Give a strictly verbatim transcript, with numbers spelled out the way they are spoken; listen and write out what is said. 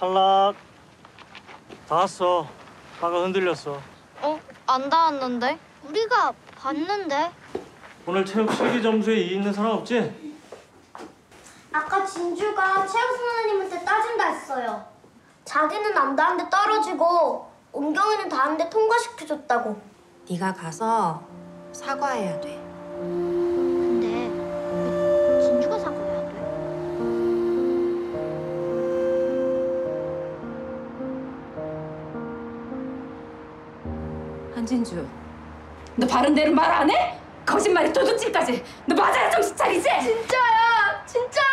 탈락. 다 왔어. 아까 흔들렸어. 어? 안 닿았는데? 우리가 봤는데? 오늘 체육 실기 점수에 이 있는 사람 없지? 아까 진주가 체육 선생님한테 따진다 했어요. 자기는 안 닿았는데 떨어지고 은경이는 닿았는데 통과시켜줬다고. 네가 가서 사과해야 돼. 근데 왜 진주가 사과해야 돼? 한진주, 너 바른 대로 말 안 해? 거짓말에 도둑질까지. 너 맞아야 정신 차리지? 진짜야! 진짜야!